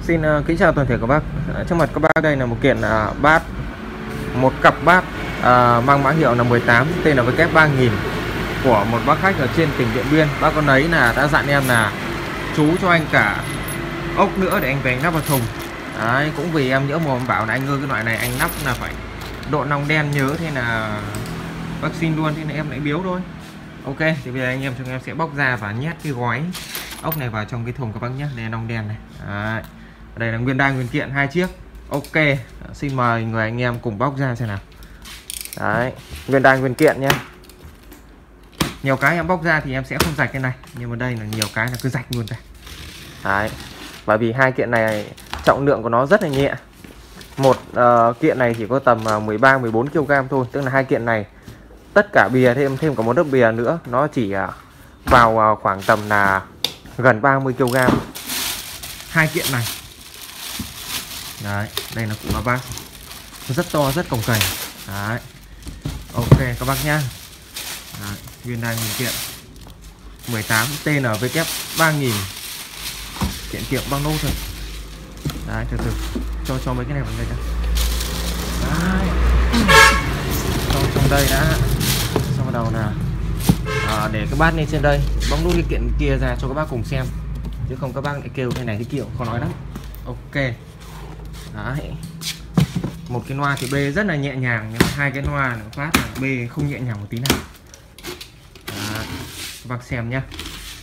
Xin kính chào toàn thể các bác. Trước mặt các bác đây là một kiện bát, một cặp bát mang mã hiệu là 18 TNVK 3000 của một bác khách ở trên tỉnh Điện Biên. Bác con ấy là đã dặn em là chú cho anh cả ốc nữa để anh về anh lắp vào thùng. Đấy, cũng vì em nhỡ mồm bảo là anh ơi cái loại này anh lắp là phải độ nòng đen nhớ, thế là bác xin luôn, thế là em lại biếu thôi. Ok, thì bây giờ anh em chúng em sẽ bóc ra và nhét cái gói ốc này vào trong cái thùng các bác nhé. Đây là nòng đen này. Đấy. Đây là nguyên đai nguyên kiện 2 chiếc. Ok, xin mời người anh em cùng bóc ra xem nào. Đấy, nguyên đai nguyên kiện nhé. Nhiều cái em bóc ra thì em sẽ không rạch cái này, nhưng mà đây là nhiều cái là cứ rạch luôn ra. Đấy, bởi vì hai kiện này trọng lượng của nó rất là nhẹ. Một kiện này chỉ có tầm 13-14 kg thôi, tức là hai kiện này tất cả bìa thêm cả một lớp bìa nữa nó chỉ vào khoảng tầm là gần 30 kg. Hai kiện này. Đấy, đây là củ bát rất to, rất cồng kềnh. Đấy. Ok các bác nhá. Đấy, nguyên đai nguyên kiện 18 TNVK 3000. Kiện kiệm băng nô thôi. Đấy, từ từ cho mấy cái này vào đây. Đấy. Trong đây đã. Xong bắt đầu là để cái bát lên trên đây, bóng đu cái kiện kia ra cho các bác cùng xem, chứ không các bác lại kêu thế này thế kiểu khó nói lắm. Ok. Đấy. Một cái loa thì bê rất là nhẹ nhàng, nhưng mà hai cái loa phát là bê không nhẹ nhàng một tí nào. Đấy. Các bác xem nhé.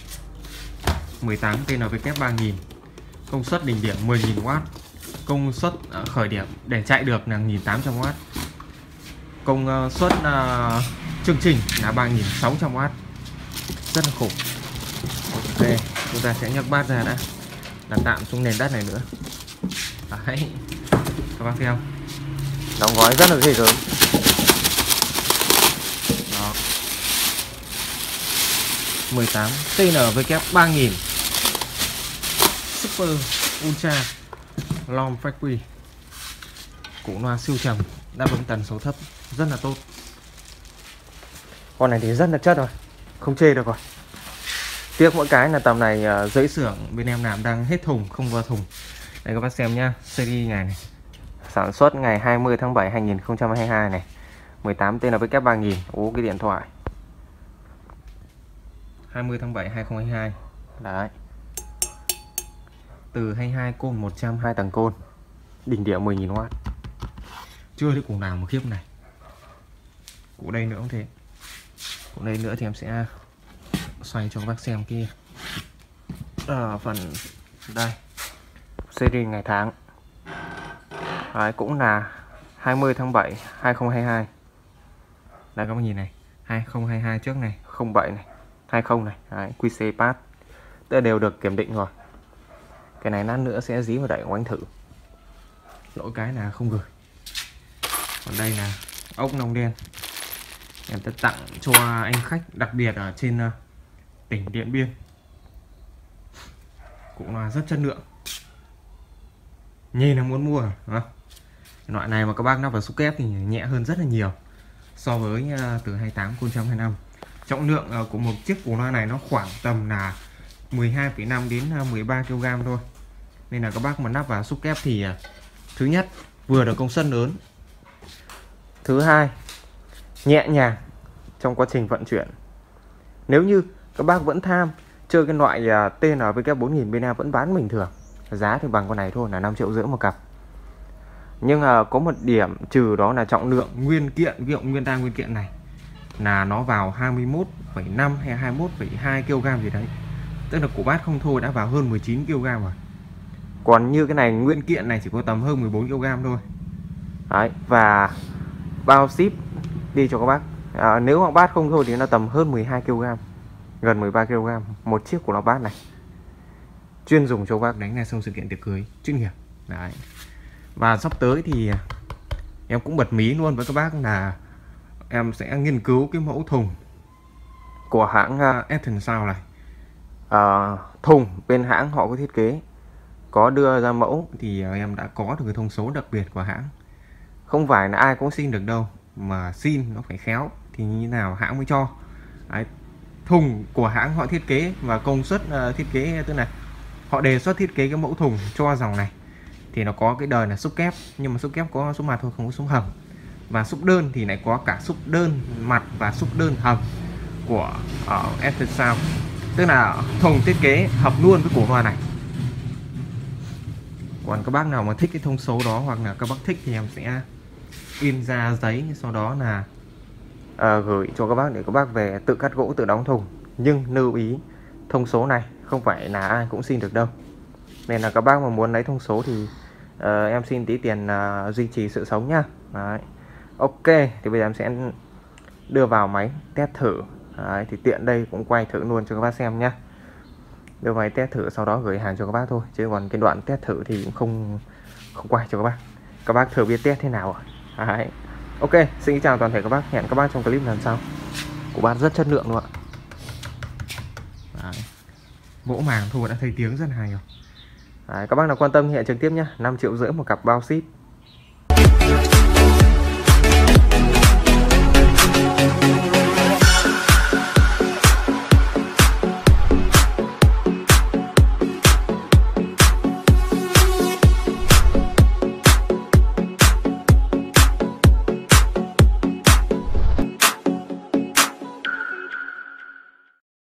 18 TNVK 3000, công suất đỉnh điểm 10.000W, công suất khởi điểm để chạy được là 1.800W, công suất chương trình là 3.600W, rất là khủng. Ok, chúng ta sẽ nhấc bát ra đã, đặt tạm xuống nền đất này nữa. Đấy, các bác thấy không? Đóng gói rất là ghê gớm. Đó. 18 TNVK 3000 Super Ultra Long Factory, củ loa siêu trầm, đáp ứng tần số thấp, rất là tốt. Con này thì rất là chất rồi, không chê được rồi. Tiếc mỗi cái là tầm này giấy xưởng bên em làm đang hết thùng, không vào thùng. Đây các bác xem nhá, series ngày này, sản xuất ngày 20 tháng 7 2022 này, 18 TNVK 3000. Ố cái điện thoại 20 tháng 7 2022. Đấy. Từ 22 côn 102 tầng côn, đỉnh điểm 10.000W. Chưa thấy củ nào mà khiếp này. Củ đây nữa cũng thế. Củ đây nữa thì em sẽ xoay cho các bác xem kia. Phần đây, series ngày tháng. Đấy, cũng là 20 tháng 7 2022. Đây các bác nhìn này, 2022 trước này, 07 này, 20 này. Đấy, QC pass, tức đều được kiểm định rồi. Cái này lát nữa sẽ dí vào đẩy của anh thử. Lỗi cái là không gửi. Còn đây là ốc nòng đen, em sẽ tặng cho anh khách đặc biệt ở trên tỉnh Điện Biên. Cũng là rất chất lượng, nhìn là muốn mua không? Loại này mà các bác lắp vào xúc kép thì nhẹ hơn rất là nhiều so với từ 28 côn 125. Trọng lượng của một chiếc củ loa này nó khoảng tầm là 12,5 đến 13 kg thôi. Nên là các bác mà lắp vào xúc kép thì thứ nhất vừa được công suất lớn, thứ hai nhẹ nhàng trong quá trình vận chuyển. Nếu như các bác vẫn tham chơi cái loại TNVK 4000 bên em vẫn bán bình thường, giá thì bằng con này thôi là 5,5 triệu một cặp. Nhưng có một điểm trừ, đó là trọng lượng nguyên kiện. Ví dụ nguyên đai nguyên kiện này là nó vào 21,5 hay 21,2 kg gì đấy, tức là củ bát không thôi đã vào hơn 19 kg rồi. Còn như cái này nguyên kiện này chỉ có tầm hơn 14 kg thôi. Đấy, và bao ship đi cho các bác. Nếu mà bát không thôi thì nó tầm hơn 12 kg, gần 13 kg một chiếc của nó bát này. Chuyên dùng cho các bác đánh này xong sự kiện tiệc cưới chuyên nghiệp. Đấy. Và sắp tới thì em cũng bật mí luôn với các bác là em sẽ nghiên cứu cái mẫu thùng của hãng Ethan Sound này. Thùng bên hãng họ có thiết kế, có đưa ra mẫu thì em đã có được cái thông số đặc biệt của hãng. Không phải là ai cũng xin được đâu, mà xin nó phải khéo thì như nào hãng mới cho. Đấy. Thùng của hãng họ thiết kế và công suất thiết kế, tức là họ đề xuất thiết kế cái mẫu thùng cho dòng này thì nó có cái đời là xúc kép, nhưng mà xúc kép có xúc mặt thôi, không có xúc hầm. Và xúc đơn thì lại có cả xúc đơn mặt và xúc đơn hầm của Ethereum, tức là thùng thiết kế hợp luôn với cổ loa này. Còn các bác nào mà thích cái thông số đó, hoặc là các bác thích thì em sẽ in ra giấy, sau đó là gửi cho các bác để các bác về tự cắt gỗ, tự đóng thùng. Nhưng lưu ý, thông số này không phải là ai cũng xin được đâu, nên là các bác mà muốn lấy thông số thì em xin tí tiền duy trì sự sống nhá. Đấy. Ok, thì bây giờ em sẽ đưa vào máy test thử. Đấy, thì tiện đây cũng quay thử luôn cho các bác xem nhá. Đưa máy test thử, sau đó gửi hàng cho các bác thôi, chứ còn cái đoạn test thử thì cũng không quay cho các bác. Các bác thử biết test thế nào rồi. Đấy. Ok, xin chào toàn thể các bác, hẹn các bác trong clip lần sau. Của bác rất chất lượng luôn ạ. Đấy. Gỗ màng thôi đã thấy tiếng rất hay rồi. Đấy, các bác nào quan tâm thì hẹn trực tiếp nhá. 5,5 triệu một cặp bao ship.